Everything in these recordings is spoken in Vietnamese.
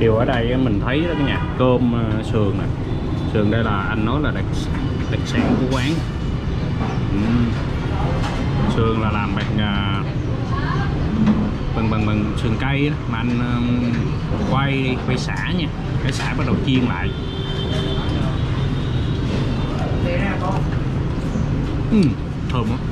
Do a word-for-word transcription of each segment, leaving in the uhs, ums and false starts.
Điều ở đây mình thấy đó cả nhà, cơm sườn nè, sườn đây là anh nói là đặc, đặc sản của quán. uhm. Sườn là làm bằng bằng bằng bằng sườn cây đó, mà anh um, quay quay xả nha, cái xả bắt đầu chiên lại. uhm, thơm quá.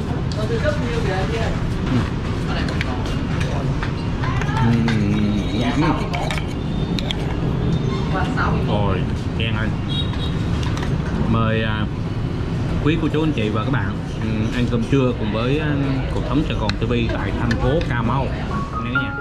Rồi, khen ơi. Mời à, quý cô chú anh chị và các bạn um, ăn cơm trưa cùng với uh, Cuộc Sống Sài Gòn ti vi tại thành phố Cà Mau nha cả nhà.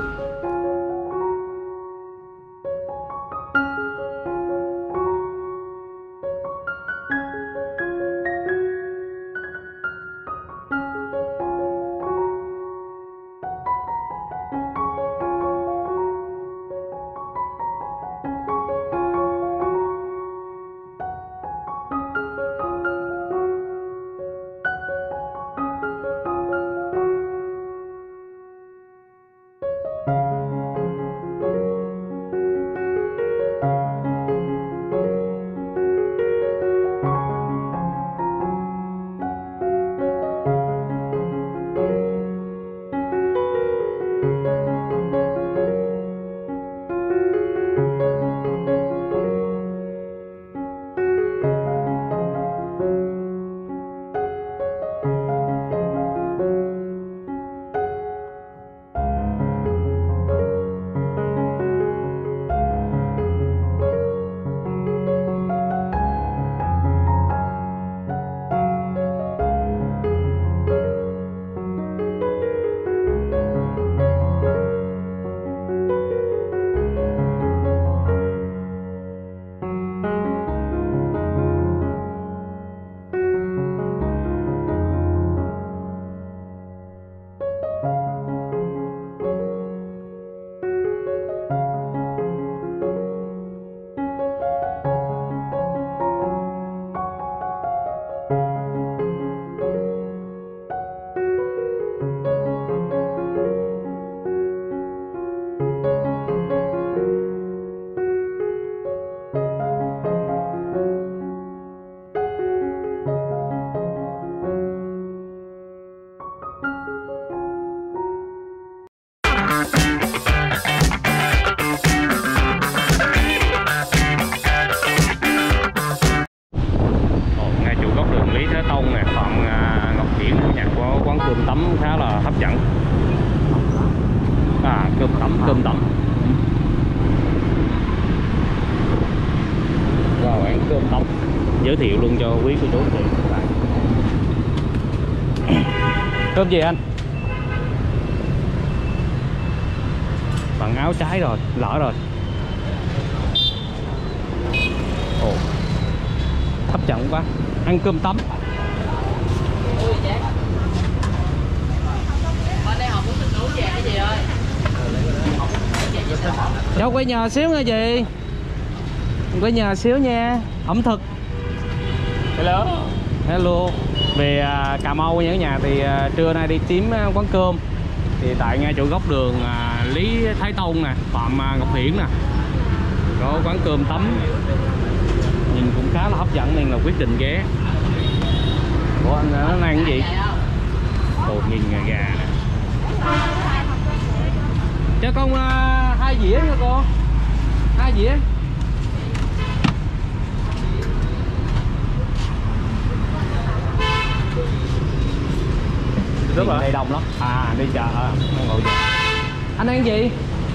Cơm tấm. Rồi ăn cơm tấm. Giới thiệu luôn cho quý cô chú chị. Cơm gì anh? Bằng áo trái rồi, lỡ rồi. Ồ, hấp dẫn quá. Ăn cơm tấm. Cháu quay nhờ xíu nha chị. Quay nhờ xíu nha. Ẩm thực. Hello. Hello. Về uh, Cà Mau nha cả nhà. Thì uh, trưa nay đi kiếm uh, quán cơm. Thì tại ngay chỗ góc đường uh, Lý Thái Tông nè, Phạm uh, Ngọc Hiển nè, có quán cơm tấm. Nhìn cũng khá là hấp dẫn nên là quyết định ghé. Ủa anh nó ăn cái gì? Ồ, nghìn gà gà nè. Cho con uh, hai dĩa nha cô. Hai dĩa. Rất là đây đông lắm. À đi chợ à, ngồi chợ. Anh ăn gì?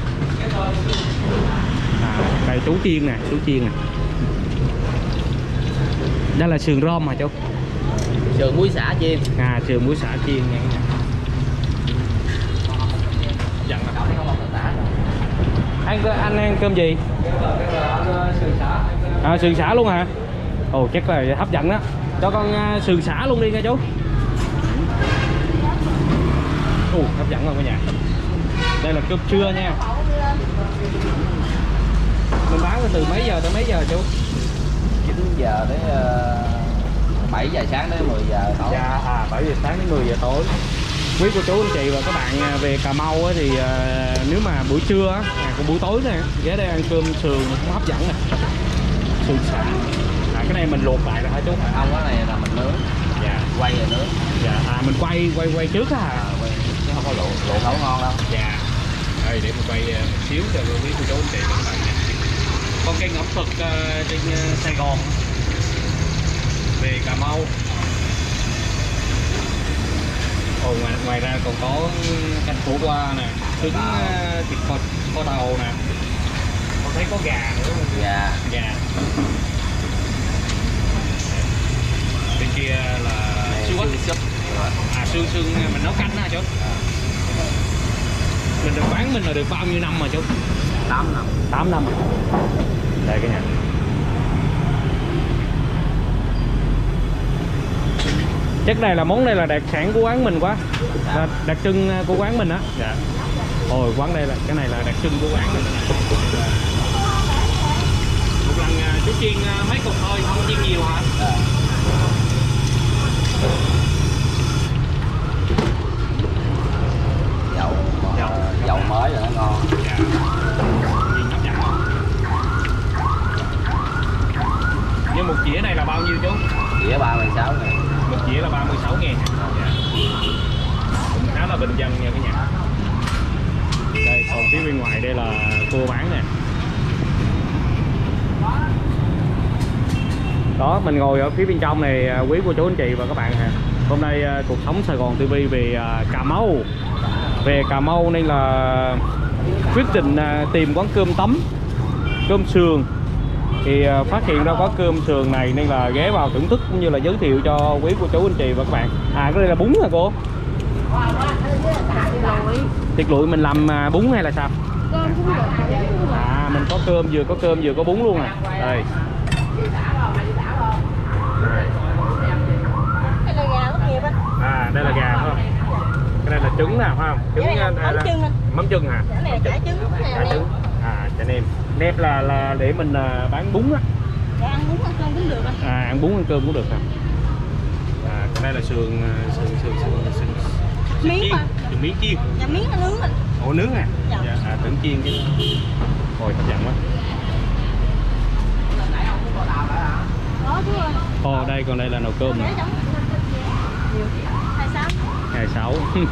À, đây chú chiên nè, chú chiên nè. Đây là sườn rom hả chú? Sườn muối xả chiên. À, sườn muối xả chiên nha. Dặn là anh anh ăn cơm gì? À, sườn xả luôn hả? Ồ, chắc là hấp dẫn đó. Cho con uh, sườn xả luôn đi nha chú. Ồ, hấp dẫn rồi cả nhà. Đây là cơm trưa nha. Mình bán từ mấy giờ tới mấy giờ chú? chín giờ đến uh, bảy giờ sáng đến mười giờ tối. Dạ, à bảy giờ sáng đến mười giờ tối. quý cô chú anh chị và các bạn về Cà Mau ấy, thì uh, nếu mà buổi trưa á, à, còn buổi tối này ghé đây ăn cơm sườn cũng hấp dẫn nè, sườn xả. À, cái này mình luộc lại rồi hả chú? Không, cái này là mình nướng. Dạ. Quay rồi nướng. Dạ. À mình quay quay quay trước á hả? À, quay. Chứ không có luộc, luộc nấu ngon đâu. Dạ. Đây để mình quay một xíu cho quý cô chú anh chị và các bạn nha. Con kênh ẩm thực uh, trên uh, Sài Gòn về Cà Mau. Ồ, ngoài, ngoài ra còn có canh khổ qua nè, trứng uh, thịt kho, kho tàu nè, con thấy có gà nữa đúng không? Gà. Gà. Bên kia là xương súp. À xương xương mình nấu canh hả chú? Mình được bán mình là được bao nhiêu năm mà chú? tám năm. tám năm. Đây cái nhà. Chắc này là món này là đặc sản của quán mình quá. Là đặc trưng của quán mình á. Dạ. Ôi quán đây là cái này là đặc trưng của quán mình. Một lần chú chiên mấy cục thôi, không chiên nhiều hả? À. Dầu, dầu, dầu mới rồi nó ngon. Dạ. Nhìn hấp dẫn không? Nhưng một dĩa này là bao nhiêu chú? Dĩa ba mươi sáu ngàn. Một dĩa là ba mươi sáu ngàn. Dạ. Cũng khá là bình dân nha cả nhà. Đây còn phía bên ngoài đây là cô bán nè. Đó mình ngồi ở phía bên trong này quý cô chú anh chị và các bạn ha. Hôm nay cuộc sống Sài Gòn ti vi về Cà Mau. Về Cà Mau nên là quyết định tìm quán cơm tấm, cơm sườn. Thì phát hiện ra có cơm sườn này nên là ghé vào thưởng thức cũng như là giới thiệu cho quý cô chú anh chị và các bạn. À cái đây là bún hả cô? Thịt lụi mình làm bún hay là sao? À mình có cơm, vừa có cơm vừa có bún luôn à. Đây. À đây là gà phải không? Cái này là trứng nè phải không? Trứng này là mắm chưng anh. Mắm chưng hả? Cái này là chả trứng, cái này là nếp. À chả nêm. Nếp là là để mình bán bún á. Dạ ăn bún ăn cơm cũng được anh. À ăn bún ăn cơm cũng được hả? À cái này là sườn sườn sườn sườn sườn miếng mà. Sườn miếng chiên. Dạ miếng nó nướng anh. Ủa nướng à? Dạ. Dạ à tưởng chiên chứ. Hồi hấp dẫn quá. Đó chú ơi. Ồ đây còn đây là nồi cơm nè. hai sáu. hai sáu.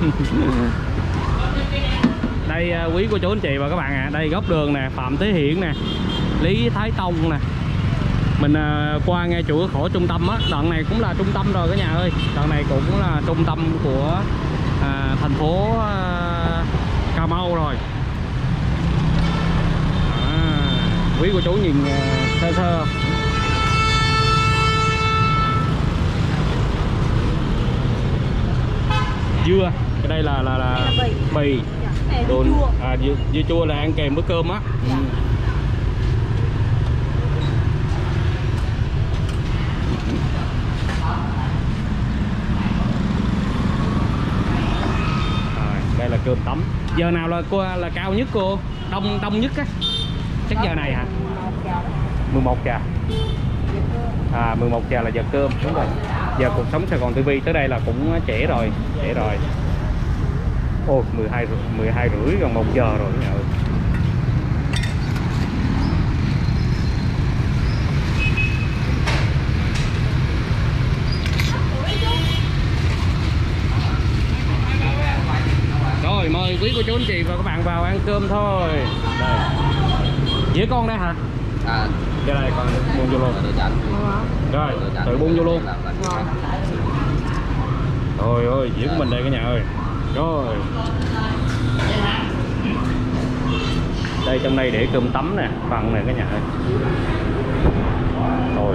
Đây quý cô chú anh chị và các bạn ạ, à, đây góc đường nè, Phạm Thế Hiển nè, Lý Thái Tông nè. Mình uh, qua ngay chỗ khổ trung tâm á, đoạn này cũng là trung tâm rồi cả nhà ơi. Đoạn này cũng là trung tâm của uh, thành phố uh, Cà Mau rồi. À, quý cô chú nhìn uh, sơ sơ. Dưa, cái đây là là, là bì, bì. Dạ, Đồ, chua. À, dưa, dưa chua là ăn kèm với cơm á. Dạ. Ừ. À, đây là cơm tấm. Giờ nào là cô là cao nhất cô? Đông đông nhất á? Chắc giờ này hả? mười một giờ. À mười một giờ là giờ cơm, đúng rồi. Giờ cuộc sống Sài Gòn ti vi tới đây là cũng trễ rồi, trễ rồi. Ô mười hai mười hai rưỡi gần một giờ rồi nha ơi. Rồi mời quý cô chú anh chị và các bạn vào ăn cơm thôi. Đây. Dĩa con đây hả? À. Cái này con buông vô luôn. Rồi, tự buông vô luôn. Trời ơi, dĩa của mình đây cả nhà ơi. Rồi. Đây trong đây để cơm tấm nè, phần này cả nhà ơi. Rồi.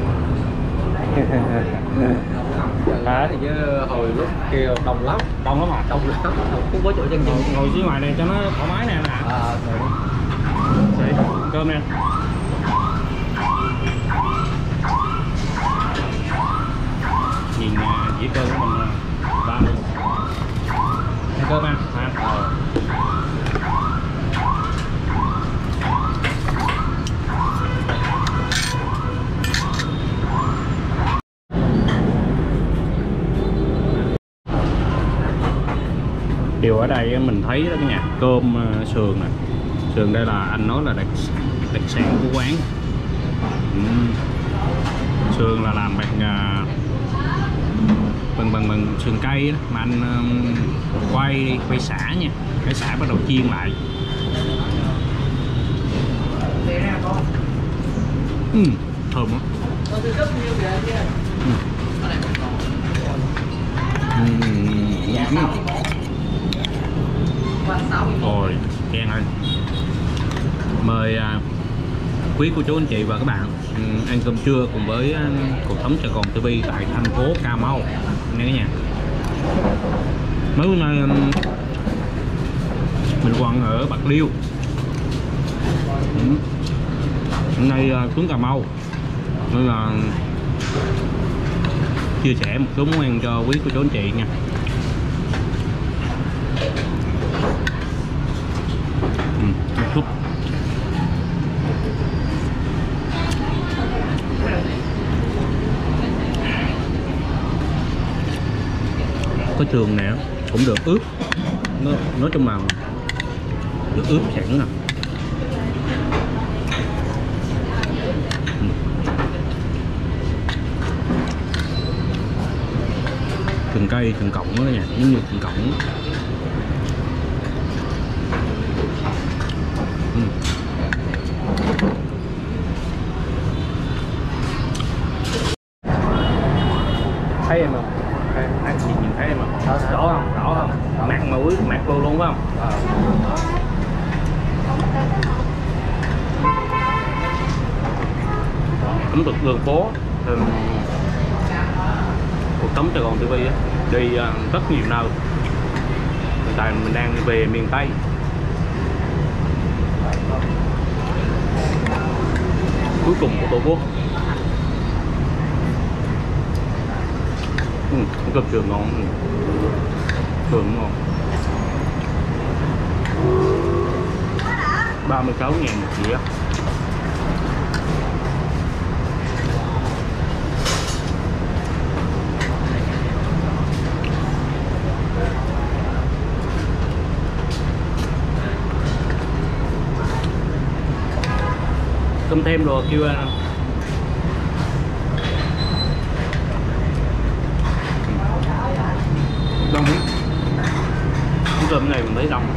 Hả? Thì chứ hồi lúc kia đông lắm. Đông lắm hả? Đông lắm, không có chỗ chân chân. Ngồi, ngồi phía ngoài này cho nó thoải mái nè nè. À, rồi. Đấy, cơm nè. Nhìn uh, dĩa cơm của mình uh, ba luôn. Ăn cơm ăn hả? Ờ. Điều ở đây mình thấy đó cả nhà, cơm sườn nè, sườn đây là anh nói là đặc đặc sản của quán. uhm. Sườn là làm bằng bằng bằng bằng sườn cây đó, mà anh um, quay quay xả nha, cái xả bắt đầu chiên lại. uhm, thơm lắm. uhm. Rồi, khen ơi. Mời à, quý cô chú anh chị và các bạn um, ăn cơm trưa cùng với uh, cuộc sống Sài Gòn ti vi tại thành phố Cà Mau nha cả nhà. Mấy bữa nay um, mình còn ở Bạc Liêu. um, Hôm nay uh, xuống Cà Mau nên là chia sẻ một số món ăn cho quý cô chú anh chị nha. uhm, súp có trường nè cũng được ướp, nó nói chung là được ướp sẵn nè. Sườn cây, sườn cọng đó nha, giống như sườn cọng. uhm. Thấy em không? Anh chị nhìn thấy em không? Rõ không? Rõ không? Mặt mà quý mặt luôn luôn phải không? À. Ẩm thực đường phố thì cuộc sống Sài Gòn ti vi đi rất nhiều nơi. Hiện tại mình đang đi về miền Tây. Cuối cùng của Tổ quốc. Ừ, cơm sườn ngon, sườn ngon. ba mươi sáu ngàn một dĩa. Cơm thêm rồi kêu anh. Đông lắm. Cái cơm này mình thấy đông.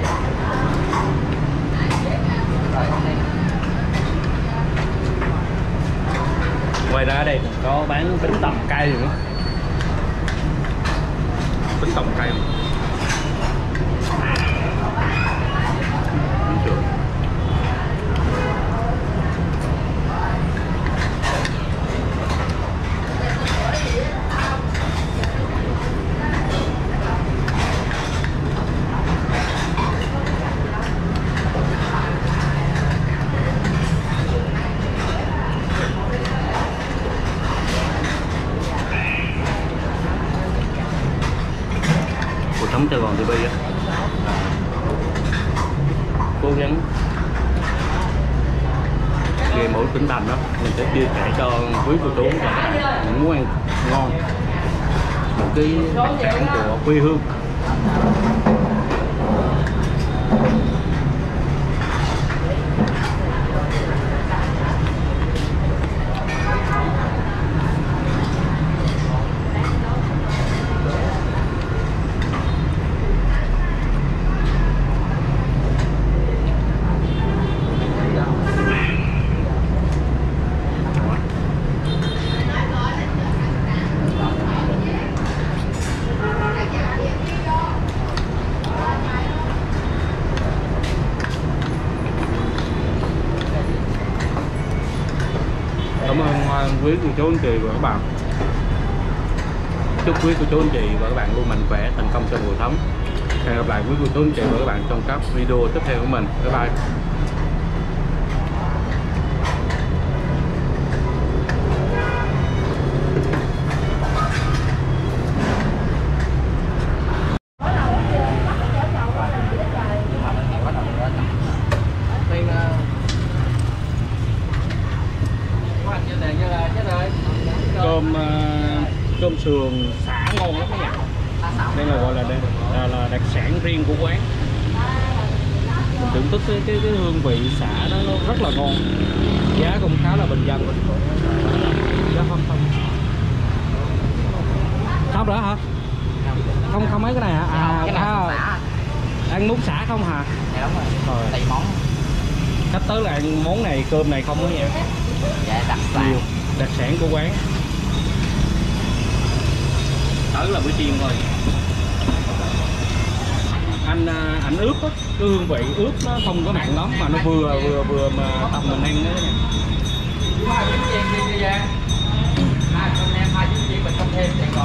Ngoài ra ở đây có bán bánh tằm cay nữa. Bánh tằm cay không? Sống Sài Gòn ti vi á, cố gắng về mỗi tỉnh thành đó mình sẽ chia sẻ cho quý cô chú những món ăn ngon, một cái đặc sản của quê hương. Cảm ơn quý cô chú anh chị và các bạn. Chúc quý cô chú anh chị và các bạn luôn mạnh khỏe, thành công trong cuộc sống. Hẹn gặp lại quý cô chú anh chị và các bạn trong các video tiếp theo của mình. Bye bye. Cơm uh, cơm sườn xả ngon lắm các nhà. Đây là gọi là, là, là đặc sản riêng của quán. Mình thưởng thức cái, cái, cái hương vị xả nó, nó rất là ngon, giá cũng khá là bình dân. Giá không không không nữa hả? Không không mấy cái này hả? À, cái này à, xả. ăn món xả không hả? Dạ đúng rồi. Rồi. Đầy món. Khách tới là ăn món này, cơm này không đó nha. Dạ đặc sản. Đặc sản của quán. Tới là bữa chiên thôi. Anh anh ướp á, cái hương vị ướp nó không có mặn lắm mà nó vừa vừa vừa mà tầm mình ăn đó nha. Hai trứng chiên đi đi Giang. Hai con em hai trứng chiên mình không thêm tiền rồi.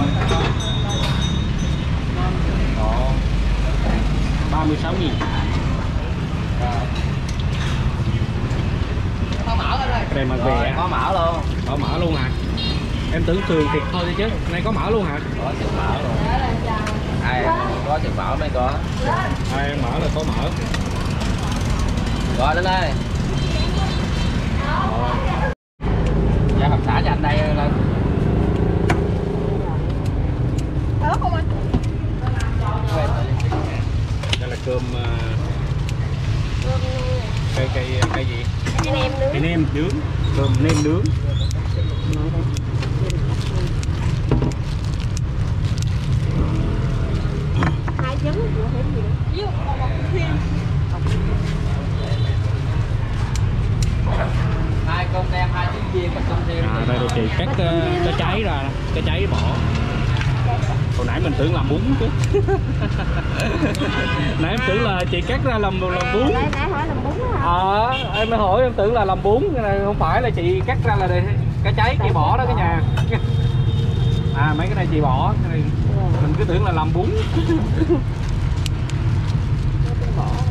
Đó. ba mươi sáu nghìn. Có mỡ lên đây. Đây mà về Có mỡ luôn. có mỡ luôn hả? Em tưởng sườn thịt thôi chứ, nay có mỡ luôn hả? Có chừng mỡ luôn. Ai có chừng mỡ mới có. Ai ăn mỡ là có mỡ. Rồi lên đây. Rồi. Dạ hợp xã cho anh đây là Ớt không anh? Đây là cơm uh, cây cây cây gì? Cây nem nướng. Cây nem nướng, cơm nem nướng. Hai trứng của thêm gì nữa? Với một một thêm. hai con đem hai trứng chiên mình không thêm. À, đây là chị cắt uh, cái cháy ra, cái cháy bỏ. Hồi nãy mình tưởng làm bún chứ. Nãy em tưởng là chị cắt ra làm làm bún. Nãy nãy hỏi làm bún hả? Ờ, à, em mới hỏi em tưởng là làm bún, cái này không phải là chị cắt ra là để cái cháy chị bỏ đó cả nhà. À mấy cái này chị bỏ, cái này mình cứ tưởng là làm bún. Bỏ.